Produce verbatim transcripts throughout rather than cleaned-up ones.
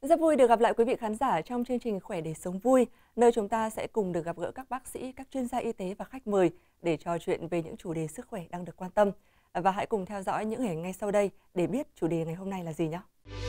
Rất vui được gặp lại quý vị khán giả trong chương trình Khỏe để sống vui, nơi chúng ta sẽ cùng được gặp gỡ các bác sĩ, các chuyên gia y tế và khách mời để trò chuyện về những chủ đề sức khỏe đang được quan tâm. Và hãy cùng theo dõi những hình ảnh ngay sau đây để biết chủ đề ngày hôm nay là gì nhé.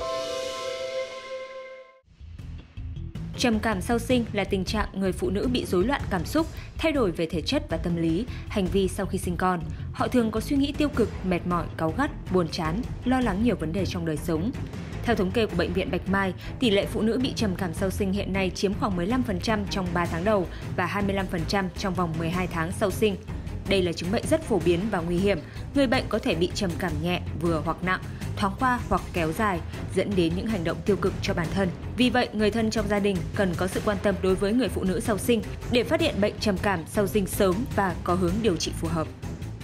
Trầm cảm sau sinh là tình trạng người phụ nữ bị rối loạn cảm xúc, thay đổi về thể chất và tâm lý, hành vi sau khi sinh con. Họ thường có suy nghĩ tiêu cực, mệt mỏi, cáu gắt, buồn chán, lo lắng nhiều vấn đề trong đời sống. Theo thống kê của Bệnh viện Bạch Mai, tỷ lệ phụ nữ bị trầm cảm sau sinh hiện nay chiếm khoảng mười lăm phần trăm trong ba tháng đầu và hai mươi lăm phần trăm trong vòng mười hai tháng sau sinh. Đây là chứng bệnh rất phổ biến và nguy hiểm. Người bệnh có thể bị trầm cảm nhẹ, vừa hoặc nặng, thoáng qua hoặc kéo dài, dẫn đến những hành động tiêu cực cho bản thân. Vì vậy, người thân trong gia đình cần có sự quan tâm đối với người phụ nữ sau sinh để phát hiện bệnh trầm cảm sau sinh sớm và có hướng điều trị phù hợp.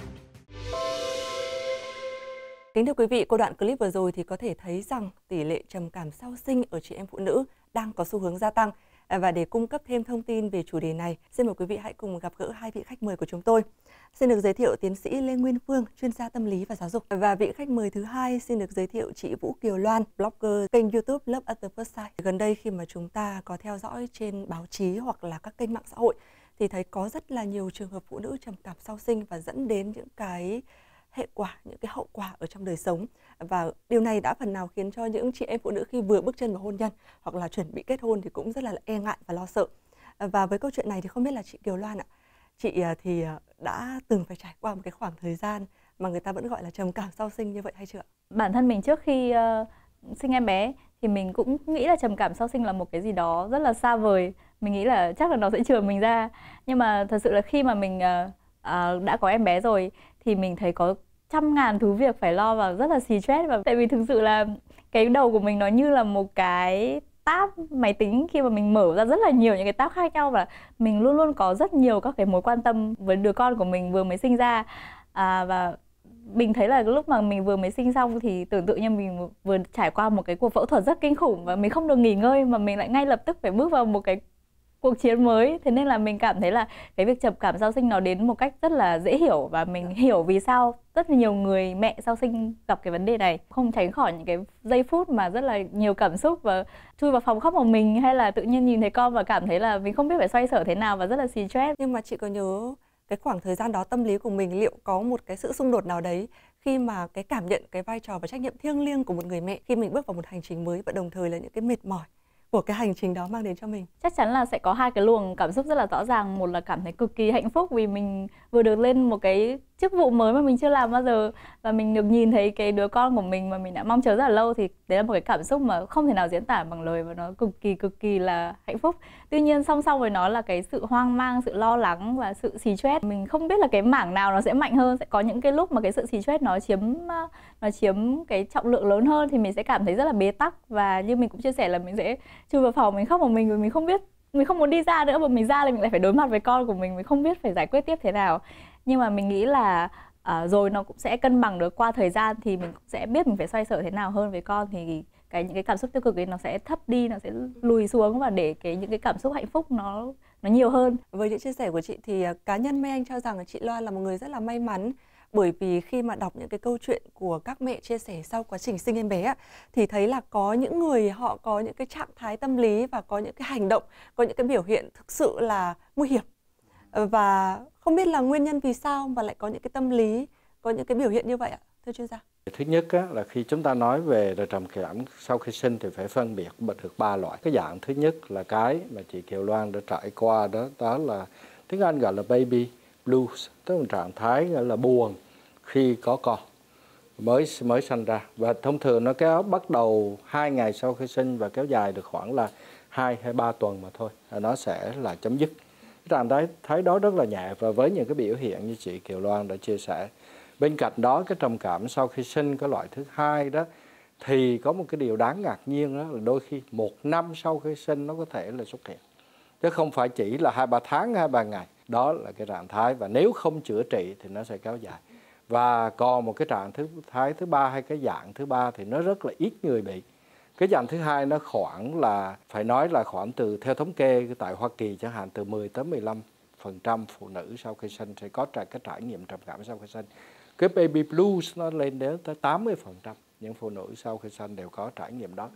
Kính thưa quý vị, qua đoạn clip vừa rồi thì có thể thấy rằng tỷ lệ trầm cảm sau sinh ở chị em phụ nữ đang có xu hướng gia tăng. Và để cung cấp thêm thông tin về chủ đề này, xin mời quý vị hãy cùng gặp gỡ hai vị khách mời của chúng tôi. Xin được giới thiệu tiến sĩ Lê Nguyên Phương, chuyên gia tâm lý và giáo dục. Và vị khách mời thứ hai xin được giới thiệu chị Vũ Kiều Loan, blogger kênh YouTube Love at the First Sight. Gần đây khi mà chúng ta có theo dõi trên báo chí hoặc là các kênh mạng xã hội thì thấy có rất là nhiều trường hợp phụ nữ trầm cảm sau sinh và dẫn đến những cái hệ quả, những cái hậu quả ở trong đời sống. Và điều này đã phần nào khiến cho những chị em phụ nữ khi vừa bước chân vào hôn nhân hoặc là chuẩn bị kết hôn thì cũng rất là e ngại và lo sợ. Và với câu chuyện này thì không biết là chị Kiều Loan ạ, chị thì đã từng phải trải qua một cái khoảng thời gian mà người ta vẫn gọi là trầm cảm sau sinh như vậy hay chưa? Bản thân mình trước khi uh, sinh em bé thì mình cũng nghĩ là trầm cảm sau sinh là một cái gì đó rất là xa vời. Mình nghĩ là chắc là nó sẽ trừ mình ra. Nhưng mà thật sự là khi mà mình uh, uh, đã có em bé rồi thì mình thấy có trăm ngàn thứ việc phải lo và rất là stress. Và tại vì thực sự là cái đầu của mình nó như là một cái tab máy tính khi mà mình mở ra rất là nhiều những cái tab khác nhau, và mình luôn luôn có rất nhiều các cái mối quan tâm với đứa con của mình vừa mới sinh ra. À, và mình thấy là lúc mà mình vừa mới sinh xong thì tưởng tượng như mình vừa trải qua một cái cuộc phẫu thuật rất kinh khủng và mình không được nghỉ ngơi mà mình lại ngay lập tức phải bước vào một cái cuộc chiến mới. Thế nên là mình cảm thấy là cái việc trầm cảm sau sinh nó đến một cách rất là dễ hiểu, và mình hiểu vì sao rất là nhiều người mẹ sau sinh gặp cái vấn đề này. Không tránh khỏi những cái giây phút mà rất là nhiều cảm xúc và chui vào phòng khóc một mình, hay là tự nhiên nhìn thấy con và cảm thấy là mình không biết phải xoay sở thế nào và rất là stress. Nhưng mà chị có nhớ cái khoảng thời gian đó tâm lý của mình liệu có một cái sự xung đột nào đấy khi mà cái cảm nhận cái vai trò và trách nhiệm thiêng liêng của một người mẹ khi mình bước vào một hành trình mới, và đồng thời là những cái mệt mỏi của cái hành trình đó mang đến cho mình? Chắc chắn là sẽ có hai cái luồng cảm xúc rất là rõ ràng. Một là cảm thấy cực kỳ hạnh phúc vì mình vừa được lên một cái chức vụ mới mà mình chưa làm bao giờ, và mình được nhìn thấy cái đứa con của mình mà mình đã mong chờ rất là lâu, thì đấy là một cái cảm xúc mà không thể nào diễn tả bằng lời, và nó cực kỳ cực kỳ là hạnh phúc. Tuy nhiên song song với nó là cái sự hoang mang, sự lo lắng và sự stress. Mình không biết là cái mảng nào nó sẽ mạnh hơn. Sẽ có những cái lúc mà cái sự stress nó chiếm nó chiếm cái trọng lượng lớn hơn thì mình sẽ cảm thấy rất là bế tắc, và như mình cũng chia sẻ là mình sẽ chui vào phòng mình khóc một mình, vì mình không biết, mình không muốn đi ra nữa, mà mình ra là mình lại phải đối mặt với con của mình, mình không biết phải giải quyết tiếp thế nào. Nhưng mà mình nghĩ là à, rồi nó cũng sẽ cân bằng được qua thời gian, thì mình cũng sẽ biết mình phải xoay sở thế nào hơn với con, thì cái những cái cảm xúc tiêu cực ấy nó sẽ thấp đi, nó sẽ lùi xuống, và để cái những cái cảm xúc hạnh phúc nó nó nhiều hơn. Với những chia sẻ của chị thì cá nhân Mai Anh cho rằng là chị Loan là một người rất là may mắn, bởi vì khi mà đọc những cái câu chuyện của các mẹ chia sẻ sau quá trình sinh em bé thì thấy là có những người họ có những cái trạng thái tâm lý và có những cái hành động, có những cái biểu hiện thực sự là nguy hiểm. Và không biết là nguyên nhân vì sao mà lại có những cái tâm lý, có những cái biểu hiện như vậy ạ, thưa chuyên gia? Thứ nhất á, là khi chúng ta nói về trầm cảm sau khi sinh thì phải phân biệt được ba loại. Cái dạng thứ nhất là cái mà chị Kiều Loan đã trải qua, đó đó là tiếng Anh gọi là baby blues, tức là trạng thái gọi là buồn khi có con mới mới sinh ra, và thông thường nó kéo bắt đầu hai ngày sau khi sinh và kéo dài được khoảng là hai hay ba tuần mà thôi, nó sẽ là chấm dứt. Cái trạng thái thái đó rất là nhẹ, và với những cái biểu hiện như chị Kiều Loan đã chia sẻ. Bên cạnh đó, cái trầm cảm sau khi sinh cái loại thứ hai đó thì có một cái điều đáng ngạc nhiên, đó là đôi khi một năm sau khi sinh nó có thể là xuất hiện, chứ không phải chỉ là hai ba tháng, hai ba ngày. Đó là cái trạng thái, và nếu không chữa trị thì nó sẽ kéo dài. Và còn một cái trạng thái thứ ba hay cái dạng thứ ba thì nó rất là ít người bị. Cái dạng thứ hai nó khoảng là, phải nói là khoảng từ, theo thống kê tại Hoa Kỳ chẳng hạn, từ mười tới mười lăm phần trăm phụ nữ sau khi sinh sẽ có cái trải nghiệm trầm cảm sau khi sinh. Cái baby blues nó lên đến tới tám mươi phần trăm những phụ nữ sau khi sinh đều có trải nghiệm đó.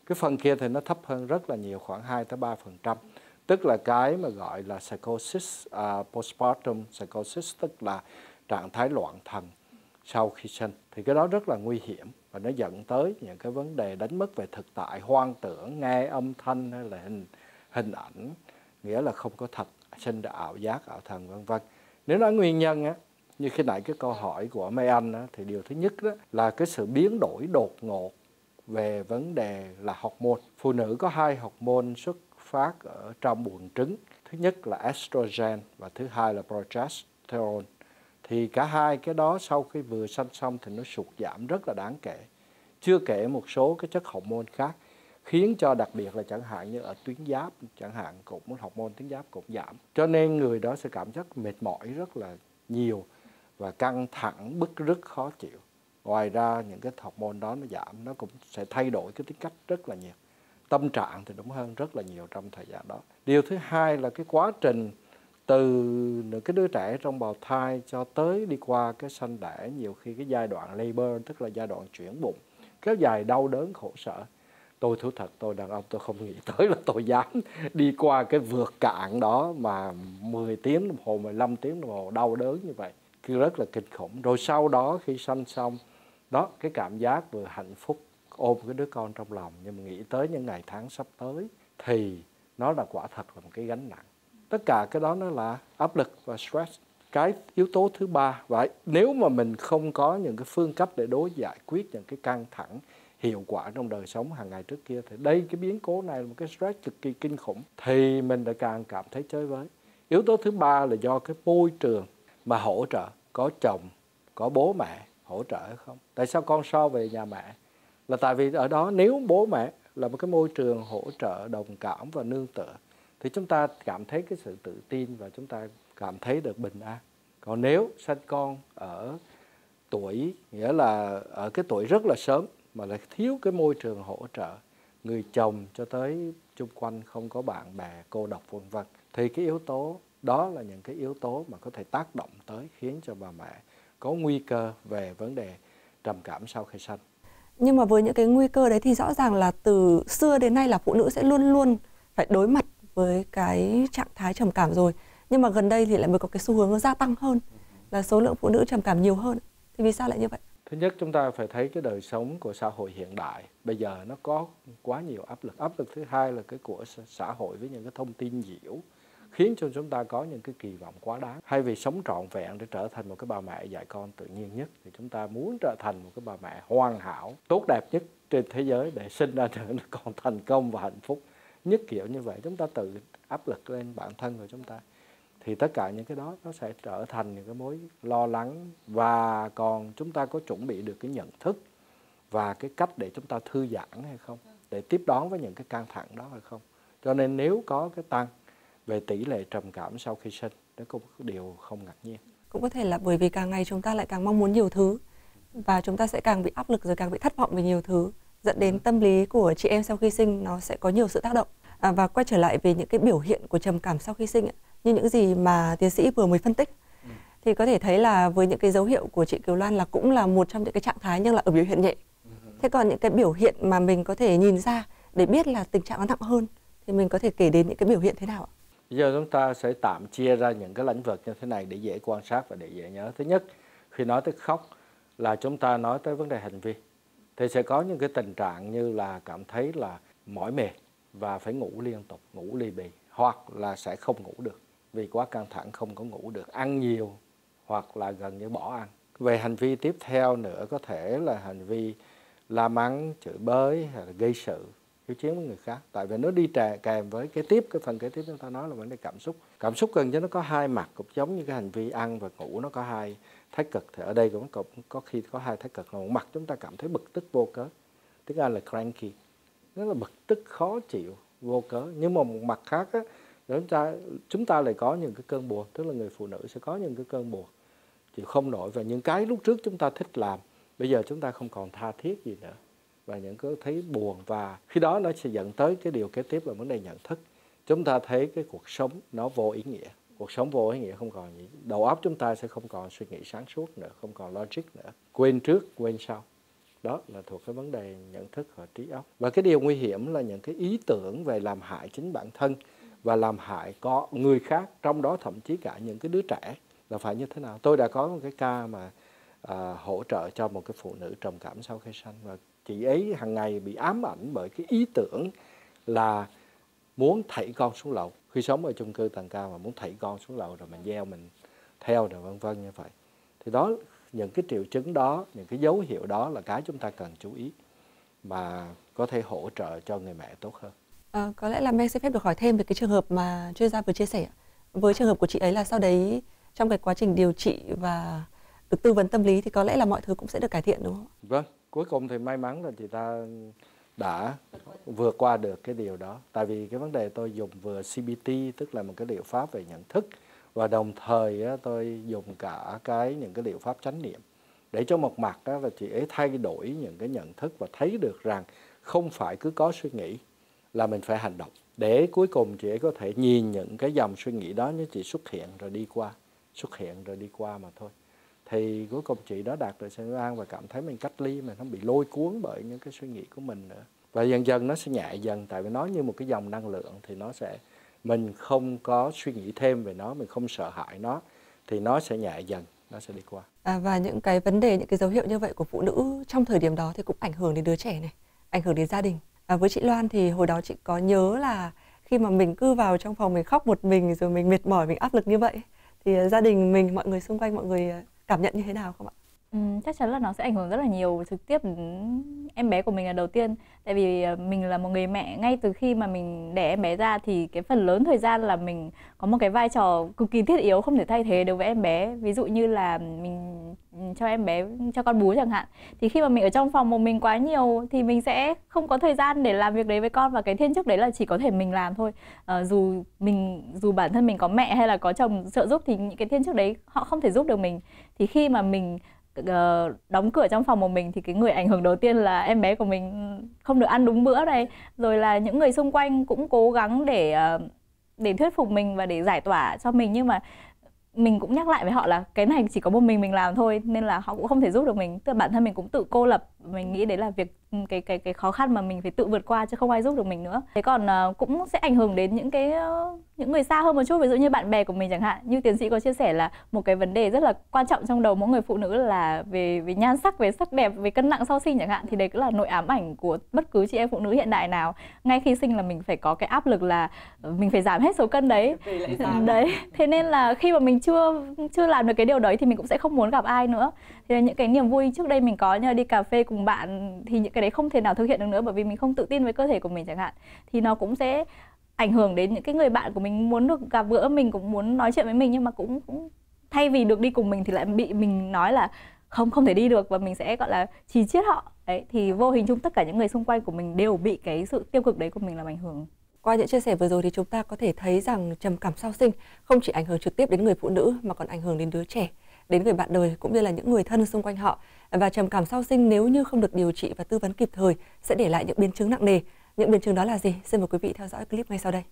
Cái phần kia thì nó thấp hơn rất là nhiều, khoảng hai tới ba phần trăm. Tức là cái mà gọi là psychosis, uh, postpartum psychosis, tức là trạng thái loạn thần sau khi sinh. Thì cái đó rất là nguy hiểm và nó dẫn tới những cái vấn đề đánh mất về thực tại, hoang tưởng, nghe âm thanh hay là hình, hình ảnh, nghĩa là không có thật, sinh ra ảo giác, ảo thần vân vân. Nếu nói nguyên nhân á, như khi nãy cái câu hỏi của mấy anh á, thì điều thứ nhất đó là cái sự biến đổi đột ngột về vấn đề là hormone. Phụ nữ có hai hormone xuất phát ở trong buồng trứng. Thứ nhất là estrogen và thứ hai là progesterone. Thì cả hai cái đó sau khi vừa sanh xong thì nó sụt giảm rất là đáng kể. Chưa kể một số cái chất hormone khác khiến cho đặc biệt là chẳng hạn như ở tuyến giáp chẳng hạn cũng hormone tuyến giáp cũng giảm. Cho nên người đó sẽ cảm giác mệt mỏi rất là nhiều và căng thẳng, bứt rứt, khó chịu. Ngoài ra những cái hormone đó nó giảm, nó cũng sẽ thay đổi cái tính cách rất là nhiều. Tâm trạng thì đúng hơn rất là nhiều trong thời gian đó. Điều thứ hai là cái quá trình từ những cái đứa trẻ trong bào thai cho tới đi qua cái sanh đẻ, nhiều khi cái giai đoạn labor, tức là giai đoạn chuyển bụng, kéo dài đau đớn khổ sở. Tôi thú thật, tôi đàn ông tôi không nghĩ tới là tôi dám đi qua cái vượt cạn đó mà mười tiếng đồng hồ, mười lăm tiếng đồng hồ đau đớn như vậy. Cứ rất là kinh khủng. Rồi sau đó khi sanh xong, đó cái cảm giác vừa hạnh phúc ôm cái đứa con trong lòng, nhưng mà nghĩ tới những ngày tháng sắp tới thì nó là quả thật là một cái gánh nặng. Tất cả cái đó nó là áp lực và stress. Cái yếu tố thứ ba, và nếu mà mình không có những cái phương cách để đối giải quyết những cái căng thẳng hiệu quả trong đời sống hàng ngày trước kia, thì đây cái biến cố này là một cái stress cực kỳ kinh khủng, thì mình lại càng cảm thấy chơi với. Yếu tố thứ ba là do cái môi trường mà hỗ trợ, có chồng, có bố mẹ hỗ trợ hay không. Tại sao con so về nhà mẹ? Là tại vì ở đó nếu bố mẹ là một cái môi trường hỗ trợ, đồng cảm và nương tựa, thì chúng ta cảm thấy cái sự tự tin và chúng ta cảm thấy được bình an. Còn nếu sanh con ở tuổi, nghĩa là ở cái tuổi rất là sớm mà lại thiếu cái môi trường hỗ trợ, người chồng cho tới chung quanh không có bạn bè, cô độc vân vân, thì cái yếu tố đó là những cái yếu tố mà có thể tác động tới khiến cho bà mẹ có nguy cơ về vấn đề trầm cảm sau khi sanh. Nhưng mà với những cái nguy cơ đấy thì rõ ràng là từ xưa đến nay là phụ nữ sẽ luôn luôn phải đối mặt với cái trạng thái trầm cảm rồi. Nhưng mà gần đây thì lại mới có cái xu hướng nó gia tăng hơn, là số lượng phụ nữ trầm cảm nhiều hơn. Thì vì sao lại như vậy? Thứ nhất, chúng ta phải thấy cái đời sống của xã hội hiện đại bây giờ nó có quá nhiều áp lực. Áp lực thứ hai là cái của xã hội với những cái thông tin nhiễu, khiến cho chúng ta có những cái kỳ vọng quá đáng. Hay vì sống trọn vẹn để trở thành một cái bà mẹ dạy con tự nhiên nhất, thì chúng ta muốn trở thành một cái bà mẹ hoàn hảo, tốt đẹp nhất trên thế giới để sinh ra đứa con thành công và hạnh phúc nhất kiểu như vậy. Chúng ta tự áp lực lên bản thân của chúng ta. Thì tất cả những cái đó nó sẽ trở thành những cái mối lo lắng, và còn chúng ta có chuẩn bị được cái nhận thức và cái cách để chúng ta thư giãn hay không, để tiếp đón với những cái căng thẳng đó hay không. Cho nên nếu có cái tăng về tỷ lệ trầm cảm sau khi sinh, đó cũng có điều không ngạc nhiên. Cũng có thể là bởi vì càng ngày chúng ta lại càng mong muốn nhiều thứ, và chúng ta sẽ càng bị áp lực rồi càng bị thất vọng về nhiều thứ, dẫn đến tâm lý của chị em sau khi sinh nó sẽ có nhiều sự tác động. À, và quay trở lại về những cái biểu hiện của trầm cảm sau khi sinh, như những gì mà tiến sĩ vừa mới phân tích, ừ. thì có thể thấy là với những cái dấu hiệu của chị Kiều Loan là cũng là một trong những cái trạng thái nhưng là ở biểu hiện nhẹ. Ừ. Thế còn những cái biểu hiện mà mình có thể nhìn ra để biết là tình trạng nó nặng hơn thì mình có thể kể đến những cái biểu hiện thế nào ạ? Bây giờ chúng ta sẽ tạm chia ra những cái lĩnh vực như thế này để dễ quan sát và để dễ nhớ. Thứ nhất, khi nói tới khóc là chúng ta nói tới vấn đề hành vi. Thì sẽ có những cái tình trạng như là cảm thấy là mỏi mệt và phải ngủ liên tục, ngủ ly bì, hoặc là sẽ không ngủ được vì quá căng thẳng không có ngủ được, ăn nhiều hoặc là gần như bỏ ăn. Về hành vi tiếp theo nữa có thể là hành vi la mắng, chửi bới hay là gây sự, hiếu chiến với người khác. Tại vì nó đi kèm với cái tiếp, cái phần kế tiếp chúng ta nói là vấn đề cảm xúc. Cảm xúc gần như nó có hai mặt, cũng giống như cái hành vi ăn và ngủ nó có hai thái cực. Thì ở đây cũng có khi có hai thái cực. Là một mặt chúng ta cảm thấy bực tức vô cớ, tiếng Anh là cranky, nó là bực tức khó chịu vô cớ. Nhưng mà một mặt khác á, chúng ta chúng ta lại có những cái cơn buồn, tức là người phụ nữ sẽ có những cái cơn buồn chịu không nổi, và những cái lúc trước chúng ta thích làm bây giờ chúng ta không còn tha thiết gì nữa, và những cái thấy buồn. Và khi đó nó sẽ dẫn tới cái điều kế tiếp là vấn đề nhận thức. Chúng ta thấy cái cuộc sống nó vô ý nghĩa, cuộc sống vô ý nghĩa không còn gì, đầu óc chúng ta sẽ không còn suy nghĩ sáng suốt nữa, không còn logic nữa, quên trước quên sau. Đó là thuộc cái vấn đề nhận thức và trí óc. Và cái điều nguy hiểm là những cái ý tưởng về làm hại chính bản thân và làm hại có người khác, trong đó thậm chí cả những cái đứa trẻ, là phải như thế nào. Tôi đã có một cái ca mà à, hỗ trợ cho một cái phụ nữ trầm cảm sau khi sanh, và chị ấy hàng ngày bị ám ảnh bởi cái ý tưởng là muốn thảy con xuống lầu. Khi sống ở chung cư tầng cao mà muốn thảy con xuống lầu rồi mình gieo mình theo rồi vân vân như vậy. Thì đó, những cái triệu chứng đó, những cái dấu hiệu đó là cái chúng ta cần chú ý mà có thể hỗ trợ cho người mẹ tốt hơn. À, có lẽ là Meg xin phép được hỏi thêm về cái trường hợp mà chuyên gia vừa chia sẻ. Với trường hợp của chị ấy là sau đấy trong cái quá trình điều trị và được tư vấn tâm lý thì có lẽ là mọi thứ cũng sẽ được cải thiện, đúng không? Vâng, cuối cùng thì may mắn là chị ta đã vượt qua được cái điều đó. Tại vì cái vấn đề tôi dùng vừa xê bê tê, tức là một cái liệu pháp về nhận thức, và đồng thời tôi dùng cả cái những cái liệu pháp chánh niệm để cho một mặt là chị ấy thay đổi những cái nhận thức và thấy được rằng không phải cứ có suy nghĩ là mình phải hành động, để cuối cùng chị ấy có thể nhìn những cái dòng suy nghĩ đó như chỉ xuất hiện rồi đi qua, xuất hiện rồi đi qua mà thôi. Thì cuối cùng chị đó đạt được sự an và cảm thấy mình cách ly, mình không bị lôi cuốn bởi những cái suy nghĩ của mình nữa. Và dần dần nó sẽ nhẹ dần, tại vì nó như một cái dòng năng lượng, thì nó sẽ, mình không có suy nghĩ thêm về nó, mình không sợ hãi nó, thì nó sẽ nhẹ dần, nó sẽ đi qua. À, và những cái vấn đề, những cái dấu hiệu như vậy của phụ nữ trong thời điểm đó thì cũng ảnh hưởng đến đứa trẻ này, ảnh hưởng đến gia đình. À, với chị Loan thì hồi đó chị có nhớ là khi mà mình cứ vào trong phòng mình khóc một mình, rồi mình mệt mỏi, mình áp lực như vậy, thì gia đình mình, mọi người xung quanh, mọi người cảm nhận như thế nào không ạ? Ừ, chắc chắn là nó sẽ ảnh hưởng rất là nhiều trực tiếp đến em bé của mình là đầu tiên. Tại vì mình là một người mẹ, ngay từ khi mà mình đẻ em bé ra thì cái phần lớn thời gian là mình có một cái vai trò cực kỳ thiết yếu, không thể thay thế đối với em bé. Ví dụ như là mình cho em bé, cho con bú chẳng hạn, thì khi mà mình ở trong phòng một mình quá nhiều thì mình sẽ không có thời gian để làm việc đấy với con, và cái thiên chức đấy là chỉ có thể mình làm thôi. À, dù mình dù bản thân mình có mẹ hay là có chồng trợ giúp thì những cái thiên chức đấy họ không thể giúp được mình. Thì khi mà mình Uh, đóng cửa trong phòng một mình thì cái người ảnh hưởng đầu tiên là em bé của mình không được ăn đúng bữa này, rồi là những người xung quanh cũng cố gắng để uh, để thuyết phục mình và để giải tỏa cho mình, nhưng mà mình cũng nhắc lại với họ là cái này chỉ có một mình mình làm thôi, nên là họ cũng không thể giúp được mình. Tức là bản thân mình cũng tự cô lập, mình nghĩ đấy là việc cái cái cái khó khăn mà mình phải tự vượt qua, chứ không ai giúp được mình nữa. Thế còn uh, cũng sẽ ảnh hưởng đến những cái uh, những người xa hơn một chút, ví dụ như bạn bè của mình chẳng hạn. Như tiến sĩ có chia sẻ là một cái vấn đề rất là quan trọng trong đầu mỗi người phụ nữ là về về nhan sắc, về sắc đẹp, về cân nặng sau sinh chẳng hạn, thì đấy cũng là nỗi ám ảnh của bất cứ chị em phụ nữ hiện đại nào. Ngay khi sinh là mình phải có cái áp lực là mình phải giảm hết số cân đấy. Đấy, thế nên là khi mà mình chưa chưa làm được cái điều đấy thì mình cũng sẽ không muốn gặp ai nữa. Thì là những cái niềm vui trước đây mình có như là đi cà phê cùng bạn thì những cái đấy không thể nào thực hiện được nữa, bởi vì mình không tự tin với cơ thể của mình chẳng hạn. Thì nó cũng sẽ ảnh hưởng đến những cái người bạn của mình muốn được gặp gỡ mình, cũng muốn nói chuyện với mình, nhưng mà cũng, cũng thay vì được đi cùng mình thì lại bị mình nói là không không thể đi được, và mình sẽ gọi là trì chiết họ. Đấy, thì vô hình chung tất cả những người xung quanh của mình đều bị cái sự tiêu cực đấy của mình làm ảnh hưởng. Qua những chia sẻ vừa rồi thì chúng ta có thể thấy rằng trầm cảm sau sinh không chỉ ảnh hưởng trực tiếp đến người phụ nữ mà còn ảnh hưởng đến đứa trẻ, đến người bạn đời cũng như là những người thân xung quanh họ. Và trầm cảm sau sinh nếu như không được điều trị và tư vấn kịp thời sẽ để lại những biến chứng nặng nề. Những biến chứng đó là gì? Xin mời quý vị theo dõi clip ngay sau đây.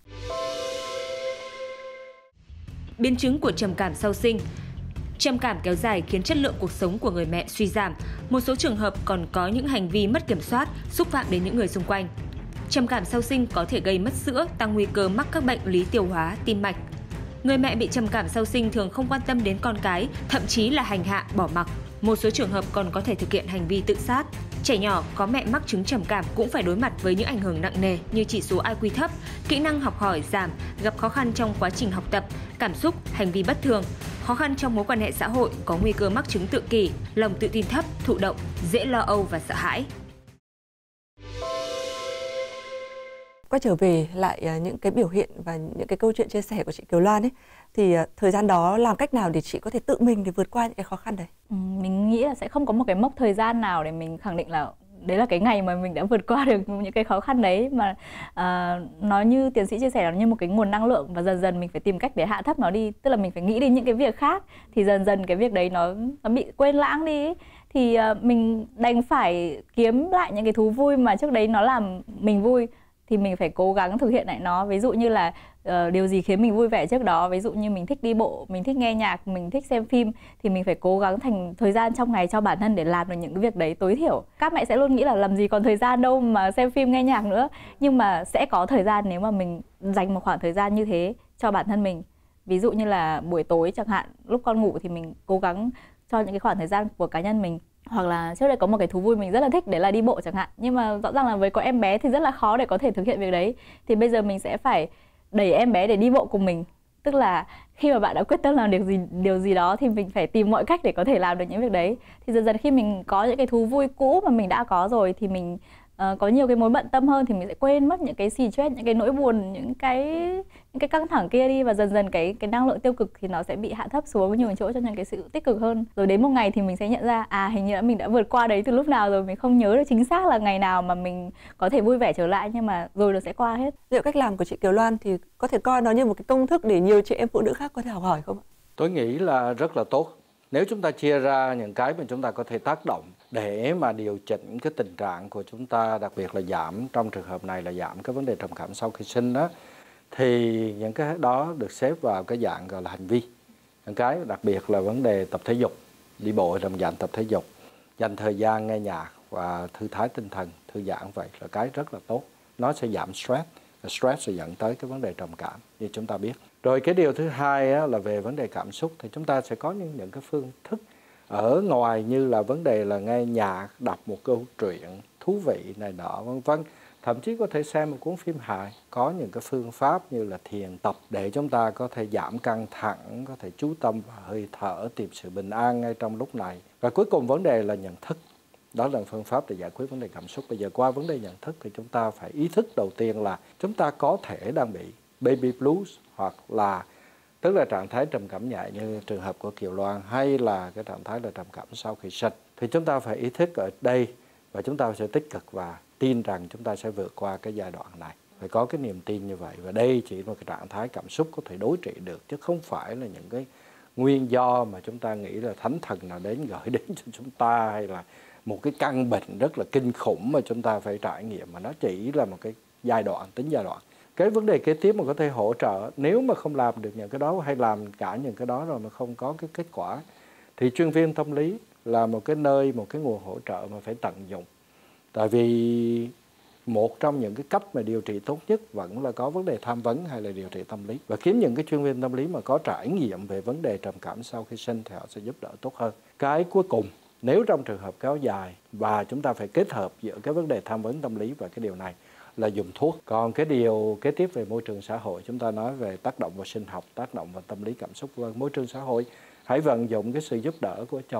Biến chứng của trầm cảm sau sinh. Trầm cảm kéo dài khiến chất lượng cuộc sống của người mẹ suy giảm. Một số trường hợp còn có những hành vi mất kiểm soát, xúc phạm đến những người xung quanh. Trầm cảm sau sinh có thể gây mất sữa, tăng nguy cơ mắc các bệnh lý tiêu hóa, tim mạch. Người mẹ bị trầm cảm sau sinh thường không quan tâm đến con cái, thậm chí là hành hạ, bỏ mặc. Một số trường hợp còn có thể thực hiện hành vi tự sát. Trẻ nhỏ có mẹ mắc chứng trầm cảm cũng phải đối mặt với những ảnh hưởng nặng nề như chỉ số i kiu thấp, kỹ năng học hỏi giảm, gặp khó khăn trong quá trình học tập, cảm xúc, hành vi bất thường, khó khăn trong mối quan hệ xã hội, có nguy cơ mắc chứng tự kỷ, lòng tự tin thấp, thụ động, dễ lo âu và sợ hãi. Quay trở về lại những cái biểu hiện và những cái câu chuyện chia sẻ của chị Kiều Loan ấy, thì thời gian đó làm cách nào để chị có thể tự mình để vượt qua những cái khó khăn đấy? Ừ, mình nghĩ là sẽ không có một cái mốc thời gian nào để mình khẳng định là đấy là cái ngày mà mình đã vượt qua được những cái khó khăn đấy, mà uh, nó như tiến sĩ chia sẻ, nó như một cái nguồn năng lượng, và dần dần mình phải tìm cách để hạ thấp nó đi. Tức là mình phải nghĩ đến những cái việc khác, thì dần dần cái việc đấy nó, nó bị quên lãng đi. Thì uh, mình đành phải kiếm lại những cái thú vui mà trước đấy nó làm mình vui. thì mình phải cố gắng thực hiện lại nó. Ví dụ như là uh, điều gì khiến mình vui vẻ trước đó, ví dụ như mình thích đi bộ, mình thích nghe nhạc, mình thích xem phim, thì mình phải cố gắng thành thời gian trong ngày cho bản thân để làm được những cái việc đấy tối thiểu. Các mẹ sẽ luôn nghĩ là làm gì còn thời gian đâu mà xem phim nghe nhạc nữa, nhưng mà sẽ có thời gian nếu mà mình dành một khoảng thời gian như thế cho bản thân mình. Ví dụ như là buổi tối chẳng hạn, lúc con ngủ thì mình cố gắng cho những cái khoảng thời gian của cá nhân mình. Hoặc là trước đây có một cái thú vui mình rất là thích, đấy là đi bộ chẳng hạn. Nhưng mà rõ ràng là với có em bé thì rất là khó để có thể thực hiện việc đấy. Thì bây giờ mình sẽ phải đẩy em bé để đi bộ cùng mình. Tức là khi mà bạn đã quyết tâm làm điều gì, điều gì đó thì mình phải tìm mọi cách để có thể làm được những việc đấy. Thì dần dần khi mình có những cái thú vui cũ mà mình đã có rồi thì mình uh, có nhiều cái mối bận tâm hơn, thì mình sẽ quên mất những cái stress, những cái nỗi buồn, những cái những cái căng thẳng kia đi, và dần dần cái cái năng lượng tiêu cực thì nó sẽ bị hạ thấp xuống, nhường chỗ cho những cái sự tích cực hơn. Rồi đến một ngày thì mình sẽ nhận ra à hình như là mình đã vượt qua đấy từ lúc nào rồi, mình không nhớ được chính xác là ngày nào mà mình có thể vui vẻ trở lại, nhưng mà rồi nó sẽ qua hết. Liệu cách làm của chị Kiều Loan thì có thể coi nó như một cái công thức để nhiều chị em phụ nữ khác có thể học hỏi không ạ? Tôi nghĩ là rất là tốt. Nếu chúng ta chia ra những cái mà chúng ta có thể tác động để mà điều chỉnh cái tình trạng của chúng ta, đặc biệt là giảm, trong trường hợp này là giảm cái vấn đề trầm cảm sau khi sinh đó, thì những cái đó được xếp vào cái dạng gọi là hành vi. Những cái đặc biệt là vấn đề tập thể dục, đi bộ trong dạng tập thể dục, dành thời gian nghe nhạc và thư thái tinh thần, thư giãn, vậy là cái rất là tốt. Nó sẽ giảm stress, và stress sẽ dẫn tới cái vấn đề trầm cảm như chúng ta biết. Rồi cái điều thứ hai á, là về vấn đề cảm xúc, thì chúng ta sẽ có những, những cái phương thức ở ngoài như là vấn đề là nghe nhạc, đọc một câu chuyện thú vị này nọ vân vân. Thậm chí có thể xem một cuốn phim hài. Có những cái phương pháp như là thiền tập để chúng ta có thể giảm căng thẳng, có thể chú tâm vào hơi thở, tìm sự bình an ngay trong lúc này. Và cuối cùng vấn đề là nhận thức. Đó là phương pháp để giải quyết vấn đề cảm xúc. Bây giờ qua vấn đề nhận thức thì chúng ta phải ý thức đầu tiên là chúng ta có thể đang bị baby blues, hoặc là tức là trạng thái trầm cảm nhẹ như trường hợp của Kiều Loan, hay là cái trạng thái là trầm cảm sau khi sinh. Thì chúng ta phải ý thức ở đây và chúng ta sẽ tích cực và tin rằng chúng ta sẽ vượt qua cái giai đoạn này. Phải có cái niềm tin như vậy. Và đây chỉ là một cái trạng thái cảm xúc có thể đối trị được, chứ không phải là những cái nguyên do mà chúng ta nghĩ là thánh thần nào đến gửi đến cho chúng ta, hay là một cái căn bệnh rất là kinh khủng mà chúng ta phải trải nghiệm, mà nó chỉ là một cái giai đoạn, tính giai đoạn. Cái vấn đề kế tiếp mà có thể hỗ trợ, nếu mà không làm được những cái đó hay làm cả những cái đó rồi mà không có cái kết quả, thì chuyên viên tâm lý là một cái nơi, một cái nguồn hỗ trợ mà phải tận dụng. Tại vì một trong những cái cách mà điều trị tốt nhất vẫn là có vấn đề tham vấn hay là điều trị tâm lý. Và kiếm những cái chuyên viên tâm lý mà có trải nghiệm về vấn đề trầm cảm sau khi sinh thì họ sẽ giúp đỡ tốt hơn. Cái cuối cùng, nếu trong trường hợp kéo dài và chúng ta phải kết hợp giữa cái vấn đề tham vấn tâm lý và cái điều này là dùng thuốc. Còn cái điều kế tiếp về môi trường xã hội, chúng ta nói về tác động vào sinh học, tác động vào tâm lý cảm xúc. Và môi trường xã hội, hãy vận dụng cái sự giúp đỡ của chồng,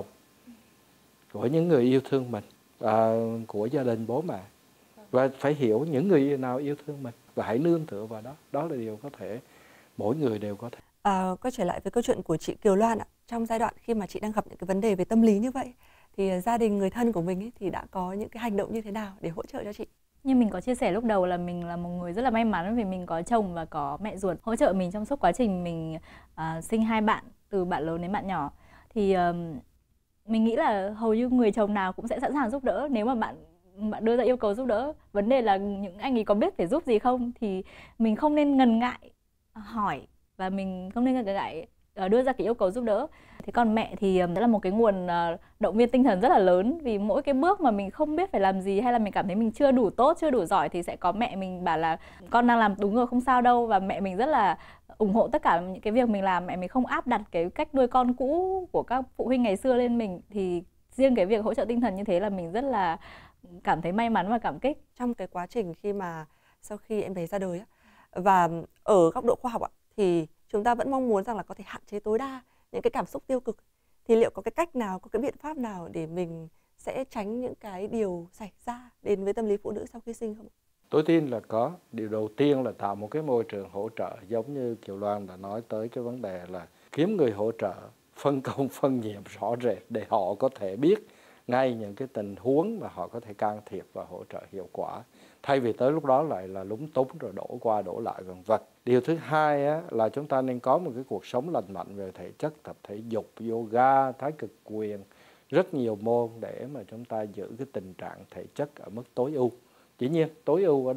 của những người yêu thương mình, à, của gia đình bố mẹ. Và phải hiểu những người nào yêu thương mình và hãy nương tựa vào đó. Đó là điều có thể, mỗi người đều có thể. À, quay trở lại với câu chuyện của chị Kiều Loan ạ. Trong giai đoạn khi mà chị đang gặp những cái vấn đề về tâm lý như vậy, thì gia đình, người thân của mình ấy, thì đã có những cái hành động như thế nào để hỗ trợ cho chị? Như mình có chia sẻ lúc đầu là mình là một người rất là may mắn vì mình có chồng và có mẹ ruột hỗ trợ mình trong suốt quá trình mình uh, sinh hai bạn, từ bạn lớn đến bạn nhỏ. Thì uh, mình nghĩ là hầu như người chồng nào cũng sẽ sẵn sàng giúp đỡ nếu mà bạn bạn đưa ra yêu cầu giúp đỡ. Vấn đề là những anh ấy có biết phải giúp gì không, thì mình không nên ngần ngại hỏi và mình không nên ngần ngại đưa ra cái yêu cầu giúp đỡ. Thế còn mẹ thì đó là một cái nguồn động viên tinh thần rất là lớn, vì mỗi cái bước mà mình không biết phải làm gì hay là mình cảm thấy mình chưa đủ tốt, chưa đủ giỏi thì sẽ có mẹ mình bảo là con đang làm đúng rồi, không sao đâu. Và mẹ mình rất là ủng hộ tất cả những cái việc mình làm. Mẹ mình không áp đặt cái cách nuôi con cũ của các phụ huynh ngày xưa lên mình. Thì riêng cái việc hỗ trợ tinh thần như thế là mình rất là cảm thấy may mắn và cảm kích. Trong cái quá trình khi mà sau khi em bé ra đời á, và ở góc độ khoa học ạ, thì chúng ta vẫn mong muốn rằng là có thể hạn chế tối đa những cái cảm xúc tiêu cực. Thì liệu có cái cách nào, có cái biện pháp nào để mình sẽ tránh những cái điều xảy ra đến với tâm lý phụ nữ sau khi sinh không? Tôi tin là có. Điều đầu tiên là tạo một cái môi trường hỗ trợ, giống như Kiều Loan đã nói tới cái vấn đề là kiếm người hỗ trợ, phân công phân nhiệm rõ rệt để họ có thể biết ngay những cái tình huống mà họ có thể can thiệp và hỗ trợ hiệu quả, thay vì tới lúc đó lại là lúng túng rồi đổ qua đổ lại vân vân. Điều thứ hai á, là chúng ta nên có một cái cuộc sống lành mạnh về thể chất, tập thể dục, yoga, thái cực quyền, rất nhiều môn để mà chúng ta giữ cái tình trạng thể chất ở mức tối ưu. Dĩ nhiên tối ưu ở đây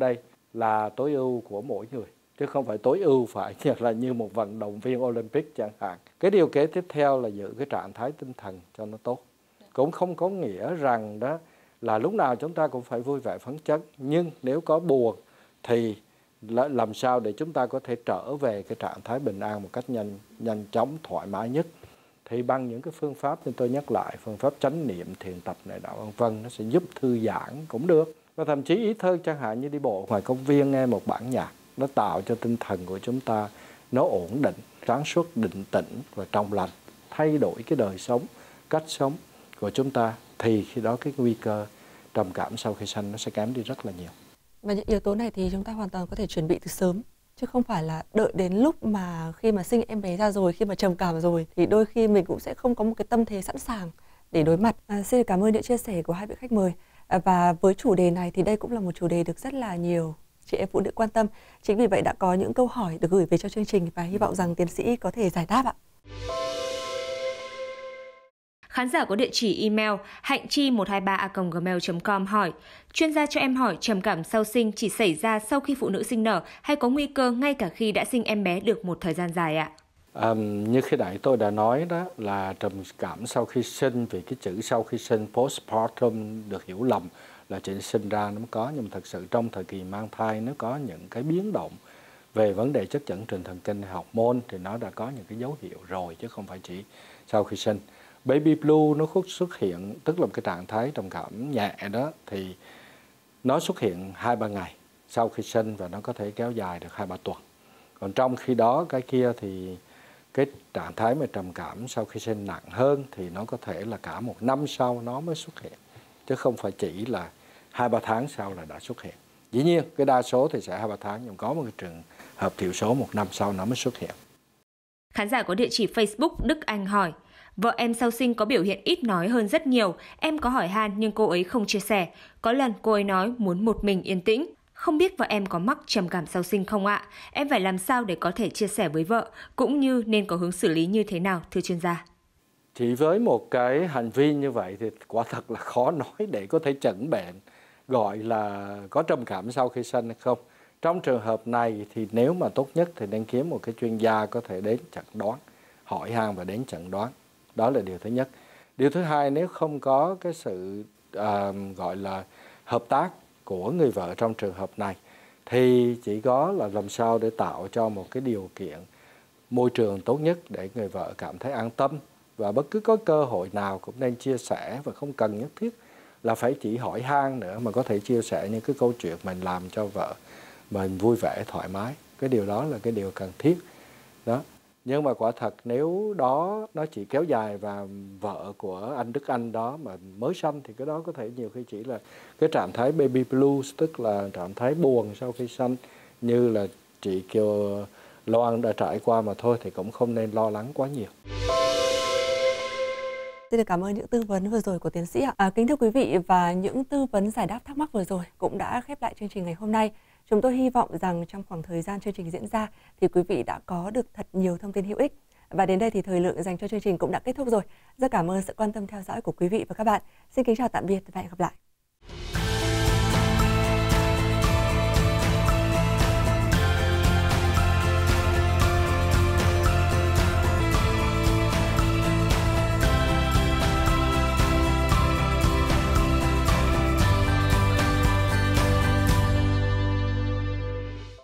là tối ưu của mỗi người, chứ không phải tối ưu phải là như một vận động viên Olympic chẳng hạn. Cái điều kế tiếp theo là giữ cái trạng thái tinh thần cho nó tốt. Cũng không có nghĩa rằng đó là lúc nào chúng ta cũng phải vui vẻ phấn chấn, nhưng nếu có buồn thì làm sao để chúng ta có thể trở về cái trạng thái bình an một cách nhanh nhanh chóng, thoải mái nhất. Thì bằng những cái phương pháp như tôi nhắc lại, phương pháp chánh niệm, thiền tập này đạo vân vân, nó sẽ giúp thư giãn cũng được. Và thậm chí ít hơn, chẳng hạn như đi bộ ngoài công viên nghe một bản nhạc, nó tạo cho tinh thần của chúng ta nó ổn định, sáng suốt, định tĩnh và trong lành, thay đổi cái đời sống, cách sống của chúng ta, thì khi đó cái nguy cơ trầm cảm sau khi sanh nó sẽ kém đi rất là nhiều. Và những yếu tố này thì chúng ta hoàn toàn có thể chuẩn bị từ sớm, chứ không phải là đợi đến lúc mà khi mà sinh em bé ra rồi, khi mà trầm cảm rồi thì đôi khi mình cũng sẽ không có một cái tâm thế sẵn sàng để đối mặt. À, xin cảm ơn những chia sẻ của hai vị khách mời. À, và với chủ đề này thì đây cũng là một chủ đề được rất là nhiều chị em phụ nữ quan tâm. Chính vì vậy đã có những câu hỏi được gửi về cho chương trình và hy vọng rằng tiến sĩ có thể giải đáp ạ. Khán giả có địa chỉ email hạnh chi một hai ba a còng gmail chấm com hỏi: chuyên gia cho em hỏi, trầm cảm sau sinh chỉ xảy ra sau khi phụ nữ sinh nở hay có nguy cơ ngay cả khi đã sinh em bé được một thời gian dài ạ? À, như khi nãy tôi đã nói đó, là trầm cảm sau khi sinh, vì cái chữ sau khi sinh postpartum được hiểu lầm là chuyện sinh ra nó có, nhưng mà thật sự trong thời kỳ mang thai nó có những cái biến động về vấn đề chất dẫn truyền thần kinh, học môn, thì nó đã có những cái dấu hiệu rồi chứ không phải chỉ sau khi sinh. Baby blue nó xuất hiện, tức là một cái trạng thái trầm cảm nhẹ đó, thì nó xuất hiện hai ba ngày sau khi sinh và nó có thể kéo dài được hai ba tuần. Còn trong khi đó cái kia thì cái trạng thái mà trầm cảm sau khi sinh nặng hơn thì nó có thể là cả một năm sau nó mới xuất hiện, chứ không phải chỉ là hai ba tháng sau là đã xuất hiện. Dĩ nhiên cái đa số thì sẽ hai ba tháng, nhưng có một cái trường hợp thiểu số một năm sau nó mới xuất hiện. Khán giả có địa chỉ Facebook Đức Anh hỏi: vợ em sau sinh có biểu hiện ít nói hơn rất nhiều. Em có hỏi han nhưng cô ấy không chia sẻ. Có lần cô ấy nói muốn một mình yên tĩnh. Không biết vợ em có mắc trầm cảm sau sinh không ạ? Em phải làm sao để có thể chia sẻ với vợ, cũng như nên có hướng xử lý như thế nào, thưa chuyên gia? Chỉ với một cái hành vi như vậy thì quả thật là khó nói để có thể chẩn bệnh, gọi là có trầm cảm sau khi sinh hay không. Trong trường hợp này thì nếu mà tốt nhất thì nên kiếm một cái chuyên gia có thể đến chẩn đoán, hỏi han và đến chẩn đoán. Đó là điều thứ nhất. Điều thứ hai, nếu không có cái sự à, gọi là hợp tác của người vợ trong trường hợp này, thì chỉ có là làm sao để tạo cho một cái điều kiện môi trường tốt nhất để người vợ cảm thấy an tâm, và bất cứ có cơ hội nào cũng nên chia sẻ, và không cần nhất thiết là phải chỉ hỏi han nữa, mà có thể chia sẻ những cái câu chuyện mình làm cho vợ mình vui vẻ thoải mái. Cái điều đó là cái điều cần thiết đó. Nhưng mà quả thật nếu đó nó chỉ kéo dài và vợ của anh Đức Anh đó mà mới sanh thì cái đó có thể nhiều khi chỉ là cái trạng thái baby blues, tức là trạng thái buồn sau khi sanh như là chị Kiều Loan đã trải qua mà thôi, thì cũng không nên lo lắng quá nhiều. Xin được cảm ơn những tư vấn vừa rồi của tiến sĩ ạ. À, kính thưa quý vị, và những tư vấn giải đáp thắc mắc vừa rồi cũng đã khép lại chương trình ngày hôm nay. Chúng tôi hy vọng rằng trong khoảng thời gian chương trình diễn ra thì quý vị đã có được thật nhiều thông tin hữu ích. Và đến đây thì thời lượng dành cho chương trình cũng đã kết thúc rồi. Rất cảm ơn sự quan tâm theo dõi của quý vị và các bạn. Xin kính chào tạm biệt và hẹn gặp lại.